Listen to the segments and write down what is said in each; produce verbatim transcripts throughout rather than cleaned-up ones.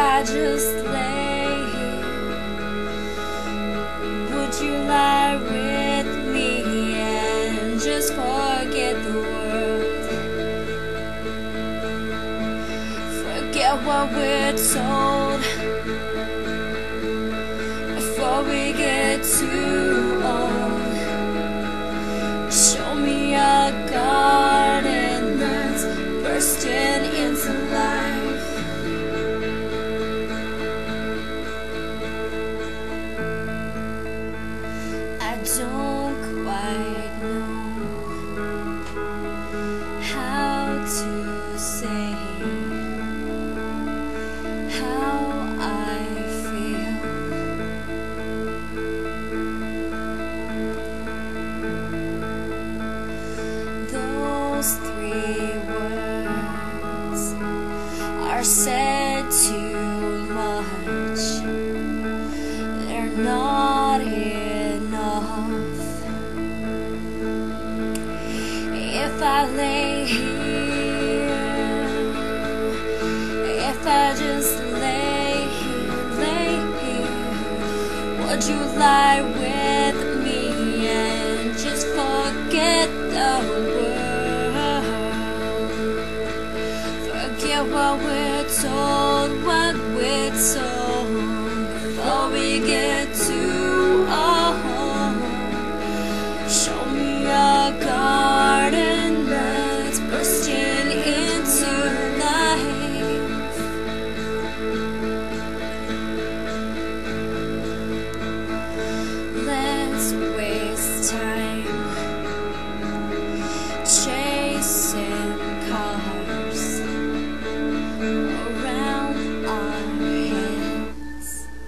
I just lay here, would you lie with me and just forget the world? Forget what we're told before we get too old. Show me a garden that's bursting into life. I don't quite know how to say how I feel. Those three words are said too much. They're not enough. If I lay here, if I just lay here, lay here, would you lie with me and just forget the world? Forget what we're told, what we're told before we get too old. Show me a garden that's bursting into life. Let's waste time chasing cars around our heads.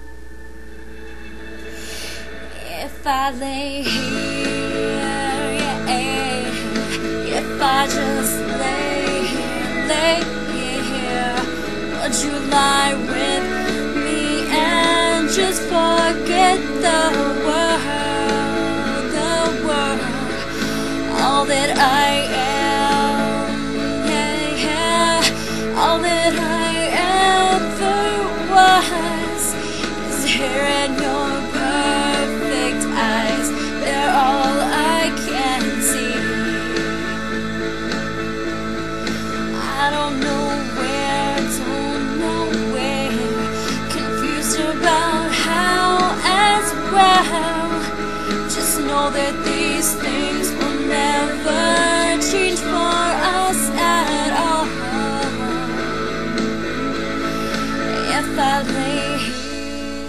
If I lay here, yeah, if I just lay here, lay here, would you lie with me and just forget the world, the world, all that I am, yeah, yeah, all that I ever was is here in your perfect eyes. They're all I can see. I don't know where, don't know where, confused about how as well. Just know that these things will never change for us at all. If I lay here,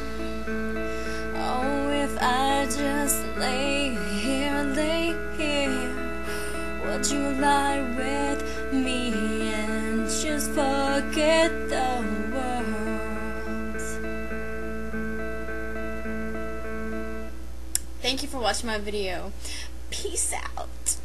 oh, if I just lay here, lay here, would you lie with me and just forget the world? Thank you for watching my video. Peace out.